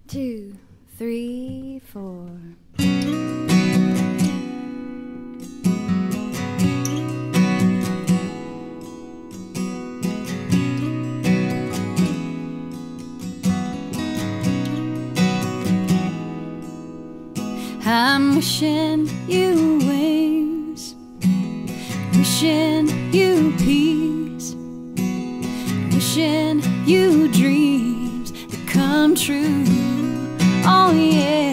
2, 3, 4. I'm wishing you wings, wishing you peace, wishing you dreams that come true. Oh yeah,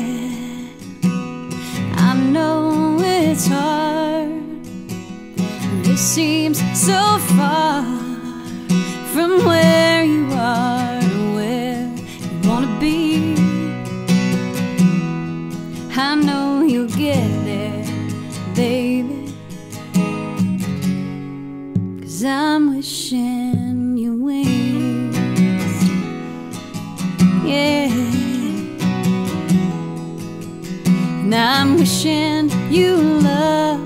I know it's hard, but it seems so far from where you are to where you wanna be. I know you'll get there, baby, 'cause I'm wishing you wings, yeah. And I'm wishing you love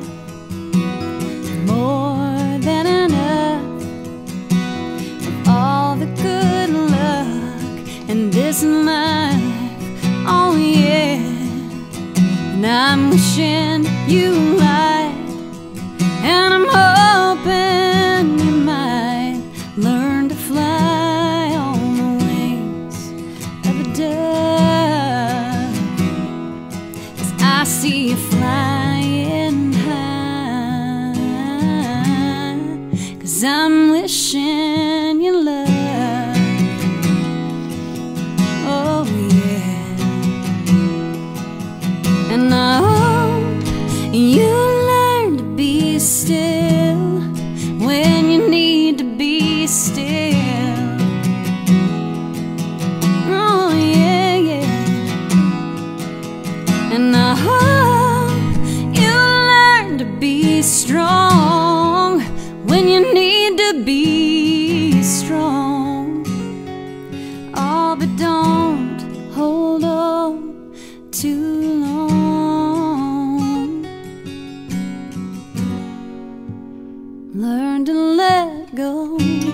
more than enough of all the good luck in this life, oh yeah. And I'm wishing you light, and I'm hoping you might learn to fly on the wings of a dove, 'cause I see you flying high, 'cause I'm wishing you love, oh yeah. And I hope you learn to be still when you need to be still. Oh yeah, yeah. And I hope you learn to be strong when you need to be strong. Oh, but don't hold on too long. Learn to let go.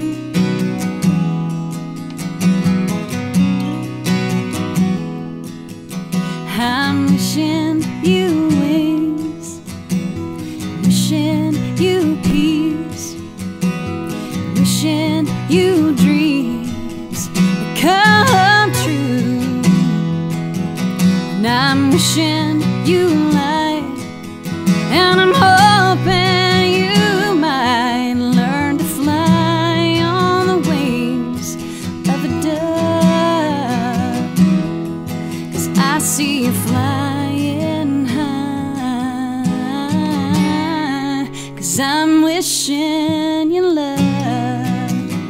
I'm wishing you wings, wishing you peace, wishing you dreams that come true. And I'm wishing you light, and I'm hoping you might learn to fly on the wings of a dove, 'cause I see you flying high, 'cause I'm wishing you love,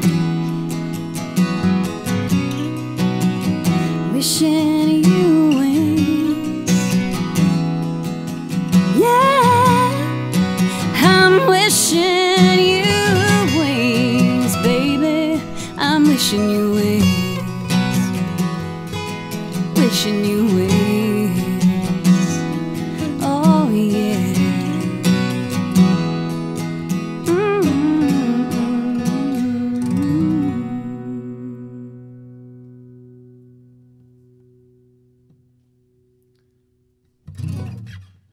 wishing you wings, yeah. I'm wishing you wings, baby, I'm wishing you wings.